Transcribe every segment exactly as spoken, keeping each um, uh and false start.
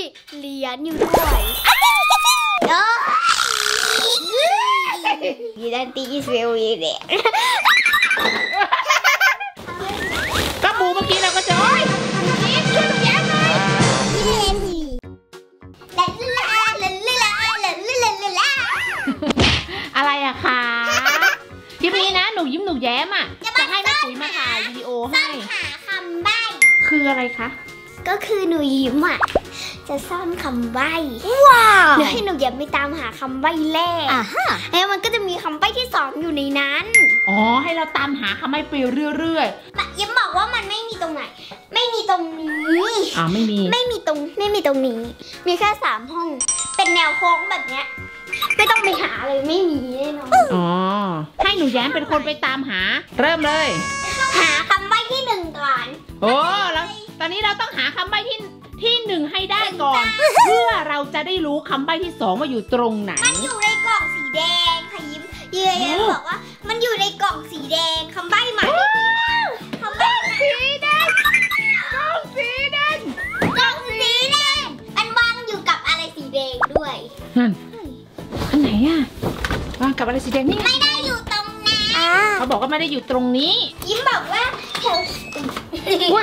เหรียญอยู่ด้วยยีดันตีเซลวีเด็กก็บูเมื่อกี้เราก็จะโอ๊ยนี่ช่วยหนูแย้มหน่อยอะไรอะคะคลิปนี้นะหนูยิ้มหนูแย้มอะจะให้แม่ปุ๋ยมาถ่ายวิดีโอให้หาคำใบ้คืออะไรคะก็คือหนูยิ้มอ่ะจะซ่อนคำใบ้ว้าวเดี๋ยวให้หนูยิ้มไปตามหาคำใบ้แรกอ่ะฮะแล้วมันก็จะมีคำใบ้ที่สองอยู่ในนั้นอ๋อให้เราตามหาคำใบ้ไปเรื่อยๆยิ้มบอกว่ามันไม่มีตรงไหนไม่มีตรงนี้อ่าไม่มีไม่มีตรงไม่มีตรงนี้มีแค่สามห้องเป็นแนวโค้งแบบเนี้ยไม่ต้องไปหาเลยไม่มีแน่นอนอ๋อให้หนูแย้มเป็นคนไปตามหาเริ่มเลยหาคำใบ้ที่หนึ่งก่อนโอ้แล้วตอนนี้เราต้องหาคำใบ้ที่ที่หนึ่งให้ได้ก่อนเพื่อเราจะได้รู้คำใบ้ที่สองว่าอยู่ตรงไหนมันอยู่ในกล่องสีแดงค่ะยิ้มเยื่อบอกว่ามันอยู่ในกล่องสีแดงคำใบ้หมายคำใบ้สีแดงกล่องสีแดงกล่องสีแดงมันวางอยู่กับอะไรสีแดงด้วยนั่นอันไหนอะวางกับอะไรสีแดงนี่ไม่ได้อยู่ตรงนั้นเขาบอกว่าไม่ได้อยู่ตรงนี้ยิ้มบอกว่าแถวอุ้ย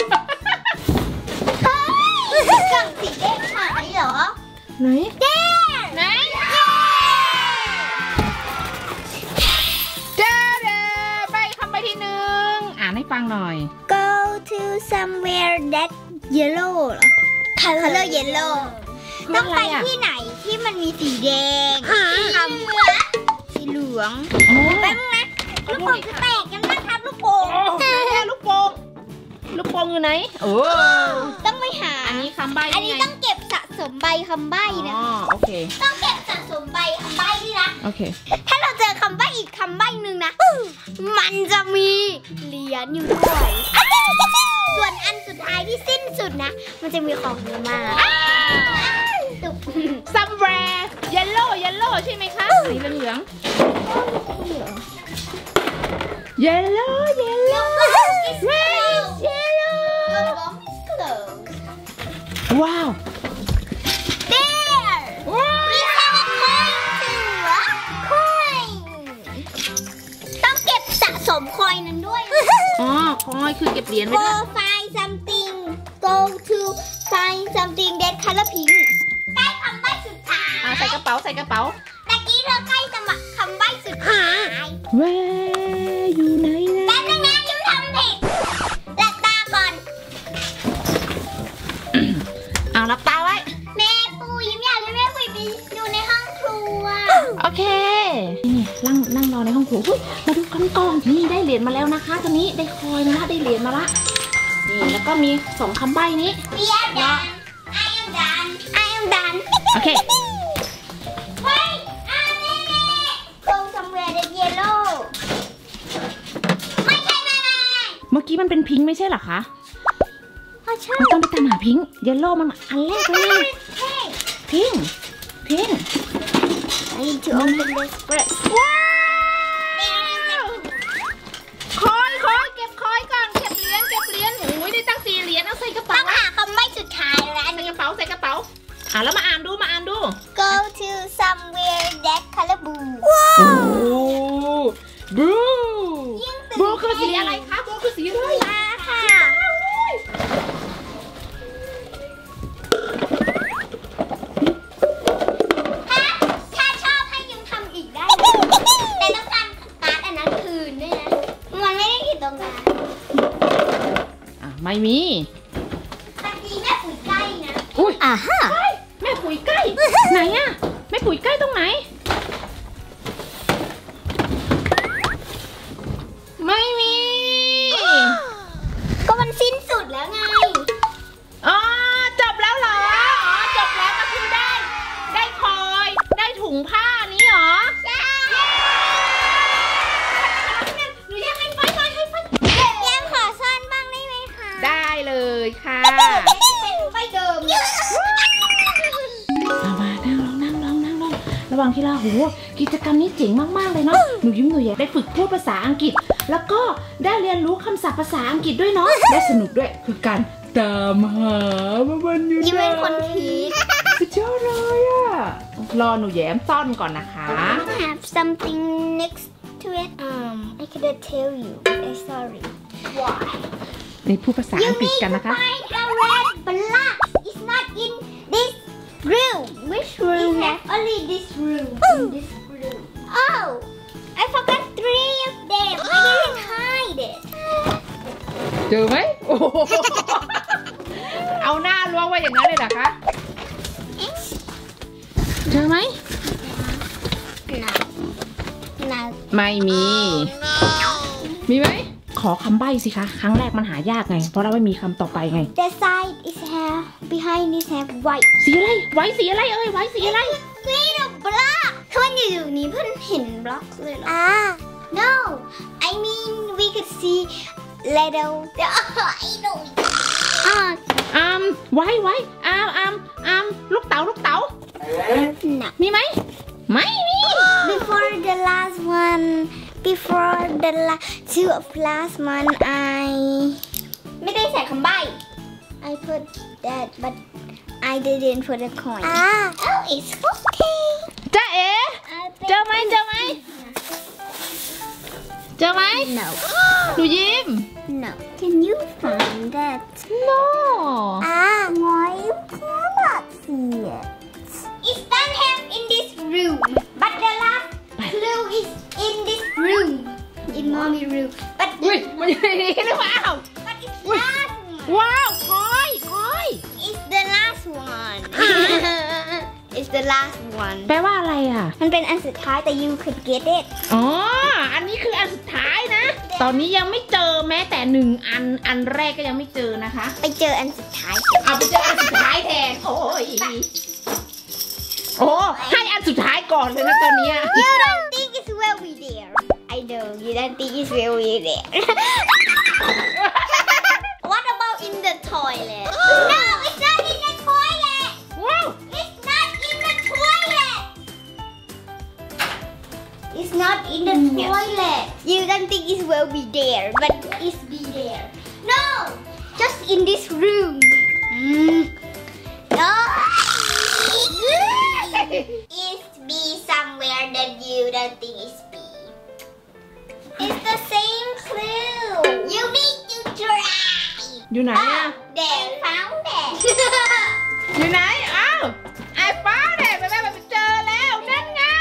กล่องสีแดงหายเหรอไหนแดงไหนเด้อเด้อใบคำใบที่หนึ่งอ่านให้ฟังหน่อย go to somewhere that yellow เหรอ color yellow ต้องไปที่ไหนที่มันมีสีแดงสีเหลืองแป๊บนึงนะลูกโป่งจะแตกยังนะครับลูกโป่งแค่ลูกโป่งลูกโป่งอยู่ไหนโอ้ต้องไปหาอันนี้คำใบ้อันนี้ต้องเก็บสะสมใบคำใบ้นะอ๋อโอเคต้องเก็บสะสมใบคำใบ้ด้วยนะโอเคถ้าเราเจอคำใบ้อีกคำใบ้หนึ่งนะมันจะมีเหรียญอยู่ด้วยส่วนอันสุดท้ายที่สิ้นสุดนะมันจะมีของเยอะมาก somewhere yellow yellow ใช่ไหมคะสีเหลือง yellow yellow red yellow ว้าว there มีแค่คอยถือคอยต้องเก็บสะสมคอยนั้นด้วยอ๋อคอยคือเก็บเหรียญไว้ด้วย go find something go to find something that color pink ใกล้คำใบ้สุดท้ายใส่กระเป๋าใส่กระเป๋าตะกี้เธอใกล้สมัครคำใบ้สุดท้ายเว้ยอยู่ไหนนะแป๊บนึงนะยิ้มทำผิดหลับตาก่อนเอาหลับตาไว้แม่ปูยิ้มอยากให้แม่ปุยไปดูในห้องครัวโอเคนี่นั่งนั่งรอในห้องครัวมาดูกันก่อนนี่ได้เหรียญมาแล้วนะคะตอนนี้ได้คอยมาละได้เหรียญมาละนี่แล้วก็มีสองคำใบ้นี้เรียบร้อย I am done I am done โอเคเฮ้ยอันนี้ตรง somewhere that yellow ไม่ใช่ไม่ไม่เมื่อกี้มันเป็นพิงค์ไม่ใช่หรอคะใช่เราต้องไปตามหาพิงค์เยลโล่มันอันแรกเลยพิงค์พิงค์ I need to open this first ว้าวคอยคอยเก็บคอยก่อนเก็บเหรียญเก็บเหรียญโอ้ยได้ตั้งสี่เหรียญเอาใส่กระเป๋าต้องหาคำใบ้สุดท้ายแล้วใส่กระเป๋าใส่กระเป๋าอ่ะแล้วมาอ่านดูมาอ่านดู go to somewhere that color blue โอ้บลูบลูคือสีอะไรคะบลูคือสีอะไรค่ะถ้าชอบให้ยิ้มทำอีกได้แต่ต้องการการ์ดอันนั้นคืนด้วยนะมันไม่ได้อยู่ตรงนั้นอ่ะไม่มีตะกี้แม่ปุ๋ยใกล้นะอุ้ยอ่ะฮะแม่ปุ๋ยใกล้ไหนอ่ะแม่ปุ๋ยใกล้ตรงไหนไม่มีก็มันสิ้นสุดแล้วไงอ๋อจบแล้วเหรออ๋อจบแล้วก็คือได้ได้คอยได้ถุงผ้านี้เหรอใช่หนูยังไม่ไปไปให้ไปยังขอซ่อนบ้างได้ไหมคะได้เลยค่ะไปเดิมมานั่งลองนั่งลองนั่งลองระหว่างที่เราโหกิจกรรมนี้เจ๋งมากๆเลยเนาะหนูยิ้มหนูอยากได้ฝึกพูดภาษาอังกฤษแล้วก็ได้เรียนรู้คำศัพท์ภาษาอังกฤษด้วยเนาะได้สนุกด้วยคือการตามหาว่ามันอยู่ไหนยิ้มเป็นคนคิดสุดยอดเลยอะรอหนูแย้มซ่อนก่อนนะคะ I have something next to it um I couldn't tell you I'm sorry why ในพูดภาษา you อังกฤษ need กัน to นะคะ find a red block it's not in this room which room we have only this room in this room oh I forgot three of them I didn't hide it เจอไหมโอ้โหเอาหน้าล้วงไว้อย่างนั้นเลยเหรอคะเจอไหม no no ไม่มี มีไหมขอคำใบ้สิคะครั้งแรกมันหายากไงเพราะเราไม่มีคำต่อไปไง the side is have behind is have white สีอะไรไว้สีอะไรเอ้ยไว้สีอะไร see the block ถ้ามันอยู่อยู่นี้เพื่อนเห็นบล็อกเลยเหรอ ah no I mean we could see little I know อ่าอืมไว้ไว้อ้ามอ้ามอ้ามลูกเต๋าลูกเต๋า no มีไหมไม่มี before the last one before the last two of last one I ไม่ได้ใส่คำใบ้ I put that but I didn't put a coin ah oh it's okay จ้าเอ๋เจอไหมเจอไหมเจอไหม no หนูยิ้ม no can you find that no ah why you cannot see it it's not have in this room but the last clue is in this room in mommy room but อุ้ยมันอยู่ในนี้หรือเปล่า but it's last one ว้าวคอยคอย it's the last one it's the last one แปลว่าอะไรอ่ะมันเป็นอันสุดท้ายแต่ you could get it อ๋ออันนี้คืออันสุดท้ายนะ ตอนนี้ยังไม่เจอแม้แต่หนึ่งอันอันแรกก็ยังไม่เจอนะคะไปเจออันสุดท้ายเอาไปเจออันสุดท้ายแทนโอ้ยโอ้ให้อันสุดท้ายก่อนเลยนะตอนนี้ you don't think it's well we there I know you don't think it's well we there what about in the toilet no it's not in the toilet ว้าว it's not in the toilet it's not in the toilet you don't think it's well be there but it's be there no just in this room mm. no it's be somewhere that you don't think it's be it's the same clue you need to try อยู่ไหนอ่ะ there found it อยู่ไหนอ้าวไอ้ฟ้าเนี่ยไปไปเจอแล้วนั่นไง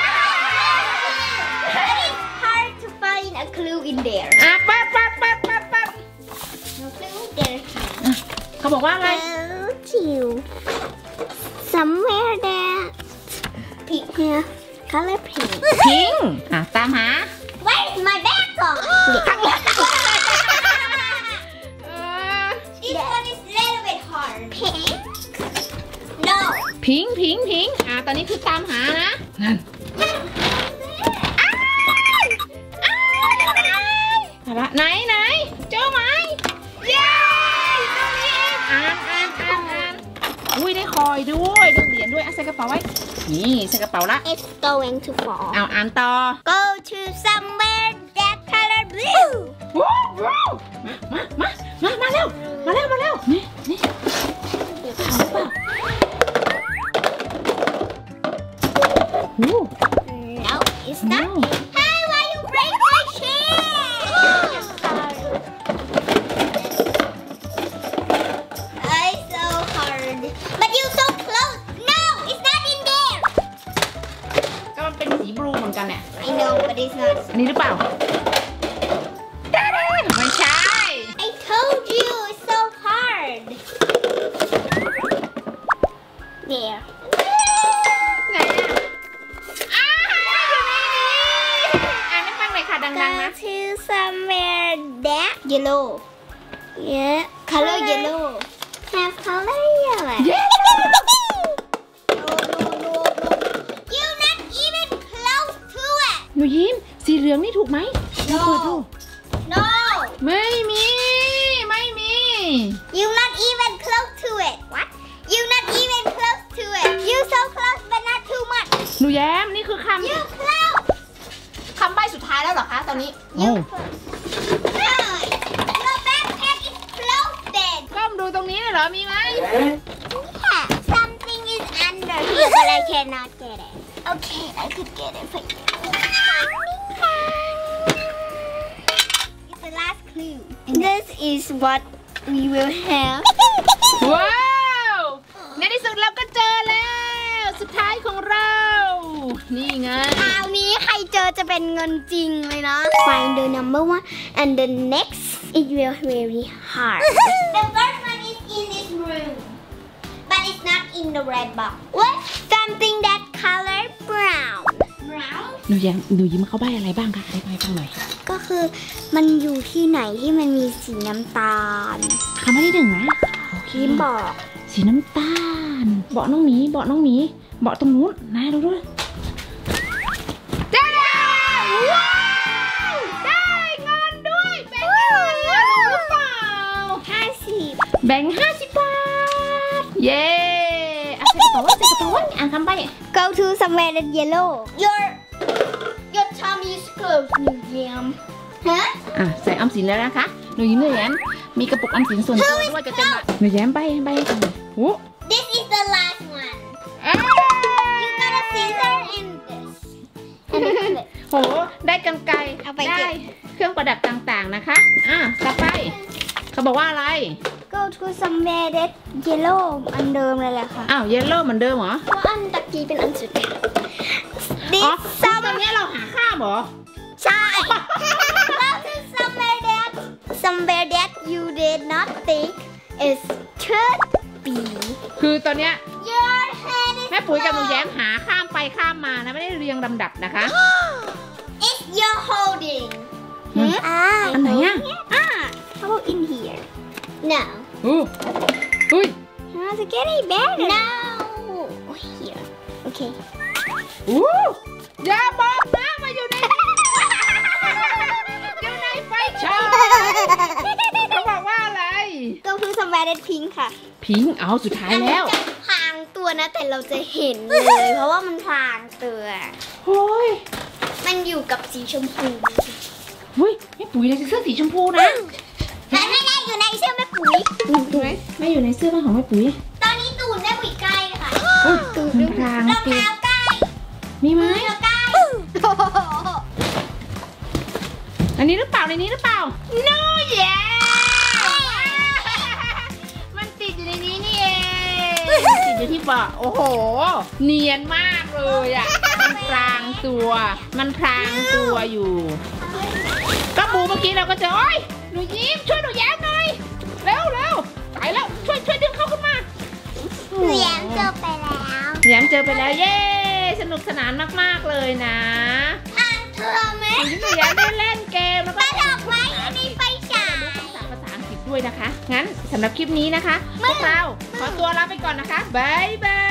it's hard to find a clue in there อ่ะปัดปัดปัดปัดปัด no clue there เขาบอกว่าอะไร to you somewhere there pink here color pink พิงอ่ะตามหา where is my bag gone ข้างหลัง this one is a little bit hard pink no พิงพิงพิงอ่ะตอนนี้คือตามหานะนั่นอ้าวอ้าวไหนไหนเจอไหมเย้ตรงนี้เองอ่านอ่านอ่านอ่านอุ้ยได้คอยด้วยได้เหรียญด้วยอ่ะใส่กระเป๋าไว้นี่ใส่กระเป๋าละ it's going to fall เอาอ่านต่อ go to somewhere that color blue ว้าวว้าวมามามามาเร็วมาเร็วมาเร็วนี่นี่เดี๋ยวเขาเปล่าโอ้ no it's not No. hey why you break my chair it's so hard but you so close no it's not in there ก็มันเป็นสีบลูเหมือนกันเนี่ย I know but it's not อันนี้หรือเปล่าไม่ใช่ I told you it's so hard there ไหนอ่ะอ้าวอยู่ในนี้อ่านให้ฟังหน่อยค่ะดังๆ go นะ to somewhere that yellow yeah color yellow have color yellow เย้ no no no no you're not even close to it หนูยิ้มสีเหลืองนี่ถูกไหม No เปิดดู no ไม่มี ไม่มี you're not even close to it what you're not even close to it you so close but not too much หนูแย้มนี่คือคำ you close คำใบ้สุดท้ายแล้วเหรอคะตอนนี้ you close no your backpack is closed then ก้มดูเหรอมีไหม Yeah, something is under here, but I cannot get it. Okay, I could get it for you. It's the last clue. This is what we will have. ว้าวในที่สุดเราก็เจอแล้วสุดท้ายของเรานี่ไงคราวนี้ใครเจอจะเป็นเงินจริงเลยนะ Find the number one and the next it will very hard. The first one is in this room, but it's not in the red box. What? Something that color brown. Brown? หนูยังหนูยิ้มเขาใบ้อะไรบ้างคะให้ใบ้บ้างหน่อยก็คือมันอยู่ที่ไหนที่มันมีสีน้ำตาลคำว่าที่หนึ่งนะโอเคยิ้มบอกสีน้ำตาลเบาะน้องหมีเบาะน้องหมีเบาะตรงนู้นนะดูด้วยได้ว้าวได้เงินด้วยแบงค์อะไรอะรู้หรือเปล่าห้าสิบแบงค์ห้าสิบบาทเย้อ่ะใส่กระเป๋าไว้ใส่กระเป๋าไว้อ่านคำใบ้ Go to somewhere that yellow. Your your tummy is closed, New Yam. Huh? อ่ะใส่ออมสินแล้วนะคะหนูยิ้มหนูแย้มมีกระปุกออมสินส่วนตัวด้วยจะเต็มอ่ะหนูแย้มใบ้ใบ้กันเลยโอ้ This is the last one. เอ้ย You got a scissor and this. And a clip. โหได้กรรไกรเอาไปเก็บได้เครื่องประดับต่างๆนะคะอ่ะต่อไปเขาบอกว่าอะไร Go to somewhere that yellow อันเดิมเลยแหละค่ะอ้าวเยลโล่เหมือนเดิมเหรอเพราะอันตะกี้เป็นอันสุดท้ายอ๋อ This ตอนนี้เราหาข้ามเหรอใช่ Go to somewhere that somewhere that you did not think is should be. คือตอนเนี้ย Your head is แม่ปุ๋ยกับหนูแย้มหาข้ามไปข้ามมานะไม่ได้เรียงลำดับนะคะ It's your holding. อืมอ่าอันไหนอ่ะอ่า How about in here? No. อู้อุ้ย How's it getting better? No. Here. Okay. อู้อย่าบอกนะมาอยู่ใน อยู่ในไฟฉายเขาบอกว่าอะไร Go to somewhere that pink ค่ะพิงค์เอาสุดท้ายแล้วมันจะพรางตัวนะแต่เราจะเห็นเลย เพราะว่ามันพรางตัวโอ้ยมันอยู่กับสีชมพูเฮ้ยแม่ปุ๋ยในเสื้อสีชมพูนะแต่ไม่ได้อยู่ในเสื้อแม่ปุ๋ยถูกไหมไม่อยู่ในเสื้อผ้าของแม่ปุ๋ยตอนนี้ตูนแม่ปุ๋ยใกล้ค่ะตูนพรางรองเท้าใกล้มีไหมมือใกล้อันนี้หรือเปล่าในนี้หรือเปล่า no yeah มันติดอยู่ในนี้นี่เองติดอยู่ที่เบาะโอ้โห เนียนมากเลยอ่ะมันพรางตัว มันพรางตัวอยู่ก็ปูเมื่อกี้เราก็เจอโอ้ยหนูยิ้มช่วยหนูแย้มหน่อยเร็วเร็วไปแล้วช่วยช่วยดึงเขาขึ้นมาหนูแย้มเจอไปแล้วแย้มเจอไปแล้วเย้สนุกสนานมากๆเลยนะอ่านเธอไหมหนูแย้มได้เล่นเกมแล้วปก็ระดอกไม้อยู่ในไฟฉายภาษาอังกฤษด้วยนะคะ งั้นสำหรับคลิปนี้นะคะ พวกเราขอตัวลาไปก่อนนะคะ บ๊ายบาย